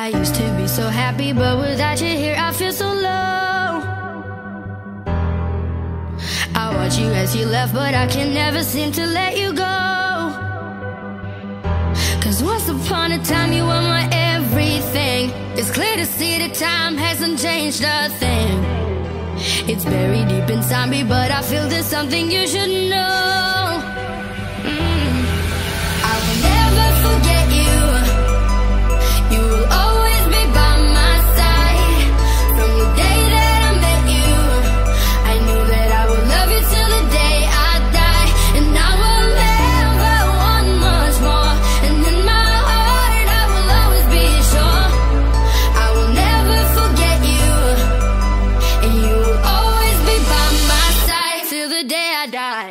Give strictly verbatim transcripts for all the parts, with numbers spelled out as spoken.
I used to be so happy, but without you here I feel so low. I watch you as you left, but I can never seem to let you go. Cause once upon a time you were my everything. It's clear to see that time hasn't changed a thing. It's buried deep inside me, but I feel there's something you should know. mm. I will never forget you. You will always be by my side. From the day that I met you, I knew that I would love you till the day I die. And I will never want much more. And in my heart I will always be sure I will never forget you. And you will always be by my side till the day I die.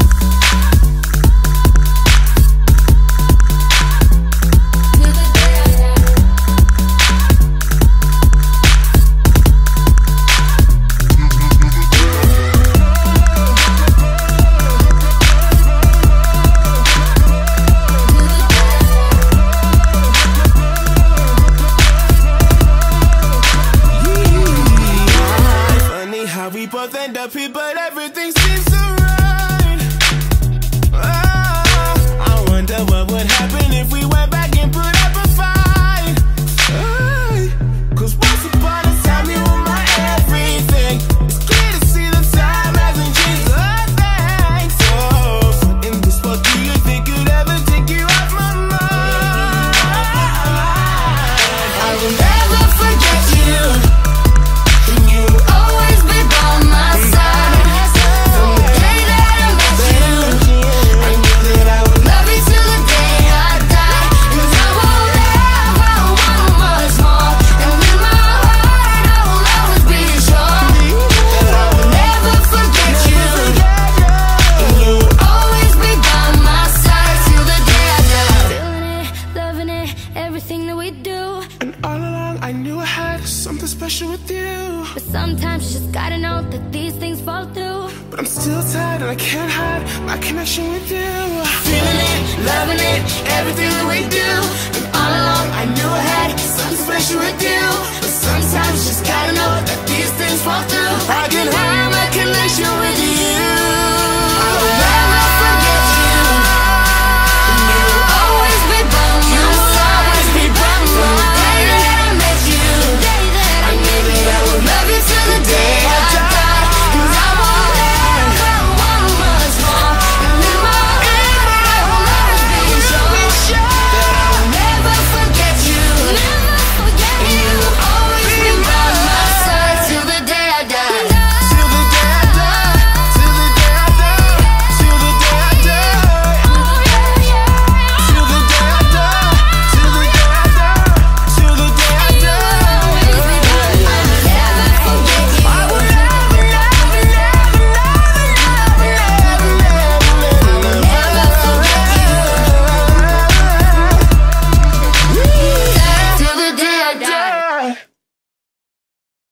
End up here, but everything seems so right. Oh, I wonder what would happen if we went back and put up a fight. Oh, Cause once upon a time you were my everything. It's clear to see that time hasn't changed a thing. So, in this world, do you think could ever take you off my mind? I will never forget you. You will always be by my side. From the day that I met you, I knew that I would love you till the day I die. And I will never want much more. And in my heart I will always be sure that I will never forget you. And you will always be by my side till the day I die. Feeling it, loving it, everything that we do. And all along I knew I had something special with you. But sometimes you just gotta know that these things fall through. But I'm still tired and I can't hide my connection with you. Feeling it, loving it, everything that we do. And all along I knew I had